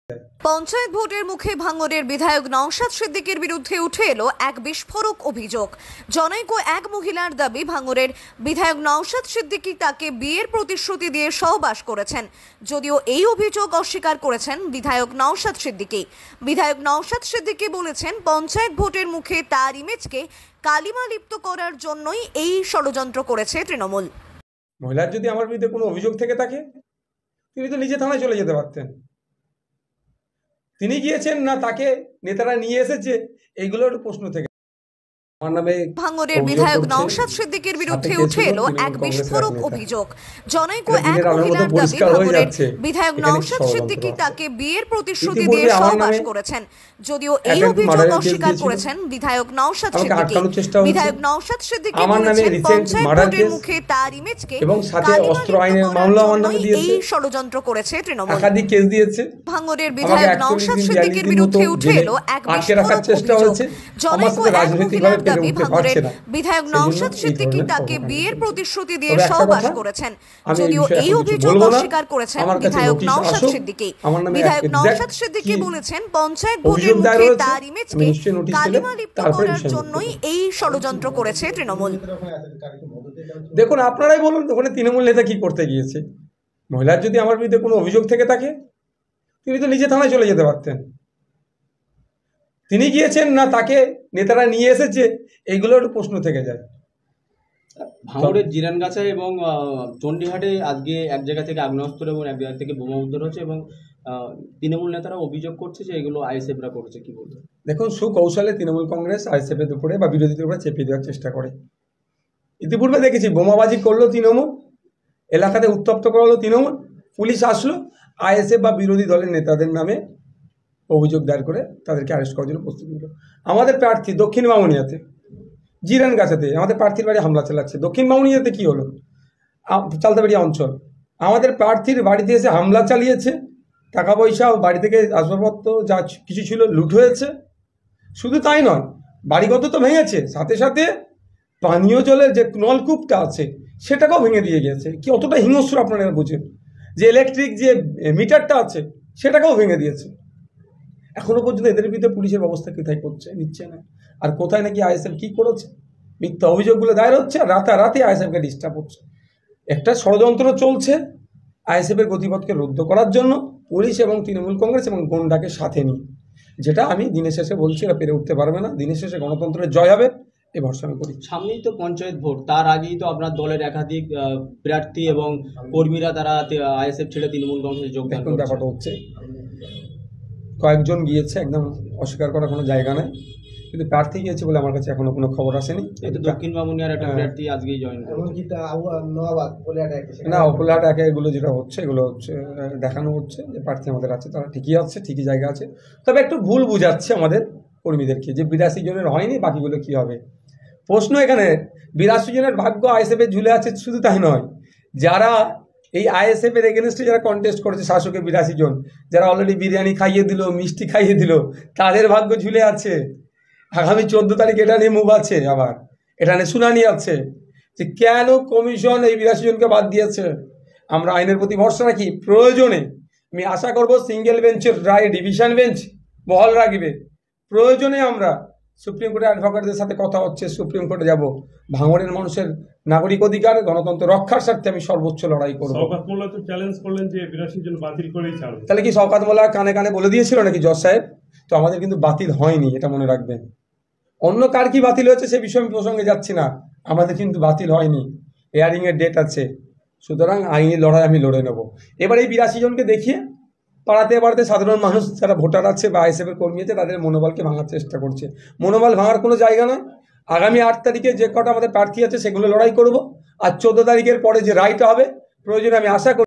পঞ্চায়েত ভোটের মুখে ভাঙড়ের বিধায়ক নওশাদ সিদ্দিকীর বিরুদ্ধে উঠে এলো এক বিস্ফোরক অভিযোগ। জনৈক এক মহিলার দাবি, ভাঙড়ের বিধায়ক নওশাদ সিদ্দিকী তাকে বিয়ের প্রতিশ্রুতি দিয়ে সহবাস করেছেন। যদিও এই অভিযোগ অস্বীকার করেছেন বিধায়ক নওশাদ সিদ্দিকী। বিধায়ক নওশাদ সিদ্দিকী বলেছেন, পঞ্চায়েত ভোটের মুখে তার ইমেজকে কালিমা লিপ্ত করার জন্যই এই ষড়যন্ত্র করেছে তৃণমূল। মহিলার যদি আমার বিরুদ্ধে কোনো অভিযোগ থেকে থাকে, তিনি তো নিজে থানায় চলে যেতে পারতেন। তিনি গিয়েছেন না তাকে নেতারা নিয়ে এসেছে, এইগুলোর প্রশ্ন থেকে ভাঙড়ের বিধায়ক নওশাদ সিদ্দিকীর বিরুদ্ধে উঠে এলো এক বিস্ফোরক অভিযোগ। জনৈক এক মহিলার দাবি, ভাঙড়ের বিধায়ক নওশাদ সিদ্দিকী তাকে বিয়ের প্রতিশ্রুতি দিয়ে সহবাস করেছেন। যদিও এই অভিযোগ অস্বীকার করেছেন বিধায়ক নওশাদ সিদ্দিকী। বিধায়ক নওশাদ সিদ্দিকী বলেছেন, পঞ্চায়েত ভোটের মুখে তার ইমেজকে এই ষড়যন্ত্র করেছে তৃণমূল। ভাঙড়ের বিধায়ক নওশাদ সিদ্দিকীর বিরুদ্ধে উঠে এলো এক বিস্ফোরক অভিযোগ। জনৈক এক মহিলার দাবি, ভাঙড়ের বিধায়ক নওশাদ সিদ্দিকী তাকে বিয়ের প্রতিশ্রুতি দিয়ে সহবাস করেছেন। যদিও এই অভিযোগ অস্বীকার করেছেন বিধায়ক নওশাদ সিদ্দিকী। বিধায়ক নওশাদ সিদ্দিকী বলেছেন, পঞ্চায়েত ভোটের মুখে তার ইমেজকে কালিমা লিপ্ত করার জন্যই এই ষড়যন্ত্র করেছে তৃণমূল। দেখুন, আপনারাই বলুন, ওখানে তৃণমূল নেতা কি করতে গিয়েছে? মহিলার যদি আমার বিরুদ্ধে কোনো অভিযোগ থেকে থাকে, তিনি তো নিজে থানায় চলে যেতে পারতেন। তিনি গিয়েছেন না তাকে নেতারা নিয়ে এসেছে, এইগুলোর প্রশ্ন থেকে যায়। ভাঙড়ের জিরানগাছা এবং চণ্ডীহাটে আজকে এক জায়গা থেকে আগ্নেয়াস্ত্র এবং এক জায়গা থেকে বোমা উদ্ধার হচ্ছে এবং তৃণমূল নেতারা অভিযোগ করছে যে এগুলো আইএসএফরা করছে। কি বলবেন? দেখুন, সুকৌশলে তৃণমূল কংগ্রেস আইএসএফের উপরে বা বিরোধীদের উপরে চেপে দেওয়ার চেষ্টা করে। ইতিপূর্বে দেখেছি বোমাবাজি করলো তৃণমূল, এলাকাতে উত্তপ্ত করালো তৃণমূল, পুলিশ আসলো, আইএসএফ বা বিরোধী দলের নেতাদের নামে অভিযোগ দায়ের করে তাদেরকে অ্যারেস্ট করার জন্য প্রস্তুতি নিল। আমাদের প্রার্থী দক্ষিণ বামুনিয়াতে জিরানগাছাতে আমাদের প্রার্থীর বাড়ি হামলা চালাচ্ছে। দক্ষিণ বামুনিয়াতে কি হলো? চালতাবাড়িয়া অঞ্চল, আমাদের প্রার্থীর বাড়িতে এসে হামলা চালিয়েছে। টাকা পয়সা ও বাড়ি থেকে আসবাবপত্র যা কিছু ছিল লুট হয়েছে। শুধু তাই নয়, বাড়িগত তো ভেঙেছে, সাথে সাথে পানীয় জলের যে নলকূপটা আছে সেটাকেও ভেঙে দিয়ে গেছে। কি অতটা হিংস্র আপনারা বুঝেন? যে ইলেকট্রিক যে মিটারটা আছে সেটাকেও ভেঙে দিয়েছে। এখনো পর্যন্ত এদের বিরুদ্ধে পুলিশের ব্যবস্থা কোথায় নিচ্ছে না। আর কোথায় নাকি আইএসএফ কি করেছে, মিথ্যা অভিযোগগুলো দায়ের হচ্ছে, আর রাতারাতি আইএসএফকে ডিস্টার্ব হচ্ছে। একটা ষড়যন্ত্র চলছে আইএসএফের গতিপথকে রুদ্ধ করার জন্য, পুলিশ এবং তৃণমূল কংগ্রেস এবং গন্ডাকে সাথে নিয়ে, যেটা আমি দিনের শেষে বলছি এরা পেরে উঠতে পারবে না। দিনের শেষে গণতন্ত্রের জয় হবে, এই ভরসা আমি করি। সামনেই তো পঞ্চায়েত ভোট, তার আগেই তো আপনার দলের একাধিক প্রার্থী এবং কর্মীরা তারা আইএসএফ ছেড়ে তৃণমূল কংগ্রেসে যোগদান করছে। ব্যাপারটা হচ্ছে কয়েকজন গিয়েছে, একদম অস্বীকার করার কোনো জায়গা নেই, কিন্তু প্রার্থী গিয়েছে বলে আমার কাছে এখনো কোনো খবর আসেনি। দক্ষিণ বামুনিয়ার একটা প্রার্থী আজকেই জয়েন করেছে। না, উপলাহাট একে এগুলো যেটা হচ্ছে, এগুলো হচ্ছে দেখানো হচ্ছে যে প্রার্থী আমাদের আছে, তারা ঠিকই আছে, ঠিকই জায়গা আছে। তবে একটু ভুল বুঝাচ্ছে আমাদের কর্মীদেরকে যে 82 জনের হয়নি, বাকিগুলো কি হবে। প্রশ্ন এখানে 82 জনের ভাগ্য আইএসএফে ঝুলে আছে, শুধু তাই নয়, যারা এই আইএসএফ এর এগেনস্টে যারা কন্টেস্ট করেছে, শাসকের 82 জন, যারা অলরেডি বিরিয়ানি খাইয়ে দিল, মিষ্টি খাইয়ে দিল, তাদের ভাগ্য ঝুলে আছে। আগামী 14 তারিখ এটা নিয়ে মুভ আছে, আবার এটা নিয়ে শুনানি আছে যে কেন কমিশন এই 82 জনকে বাদ দিয়েছে। আমরা আইনের প্রতি ভরসা রাখি, প্রয়োজনে আমি আশা করব সিঙ্গেল বেঞ্চের রায় ডিভিশন বেঞ্চ বহাল রাখবে। প্রয়োজনে আমরা সুপ্রিম কোর্টের অ্যাডভোকেটদের সাথে কথা হচ্ছে, সুপ্রিম কোর্টে যাব। ভাঙড়ের মানুষের নাগরিক অধিকার, গণতন্ত্র রক্ষার স্বার্থে আমি সর্বোচ্চ লড়াই করব। শওকত মোল্লা তো চ্যালেঞ্জ করলেন যে 82 জন বাতিল করেই ছাড়বে। তাহলে কি শওকত মোল্লা কানে কানে বলে দিয়েছিল নাকি জজ সাহেব? তো আমাদের কিন্তু বাতিল হয়নি, এটা মনে রাখবেন। অন্য কার কি বাতিল হয়েছে সে বিষয়ে আমি প্রসঙ্গে যাচ্ছি না, আমাদের কিন্তু বাতিল হয়নি, হিয়ারিং এর ডেট আছে। সুতরাং আইনি লড়াই আমি লড়ে নেব। এবার এই 82 জনকে দেখিয়ে পাড়াতে পাড়াতে সাধারণ মানুষ যারা ভোটার আছে বা আইএসএফের কর্মী আছে তাদের মনোবলকে ভাঙার চেষ্টা করছে। মনোবল ভাঙার কোনো জায়গা নয়। আগামী 8 তারিখে যে কটা আমাদের প্রার্থী আছে সেগুলো লড়াই করব, আর 14 তারিখের পরে যে রায়টা হবে, প্রয়োজনে আমি আশা করি